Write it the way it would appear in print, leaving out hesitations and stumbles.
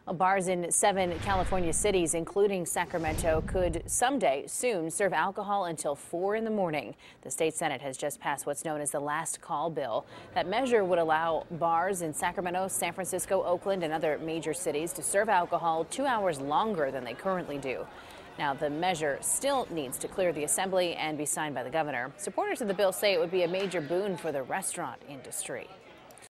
Bars in 7 California cities, including Sacramento, could someday soon serve alcohol until 4 in the morning. The state Senate has just passed what's known as the last call bill. That measure would allow bars in Sacramento, San Francisco, Oakland, and other major cities to serve alcohol 2 hours longer than they currently do. Now, the measure still needs to clear the assembly and be signed by the governor. Supporters of the bill say it would be a major boon for the restaurant industry.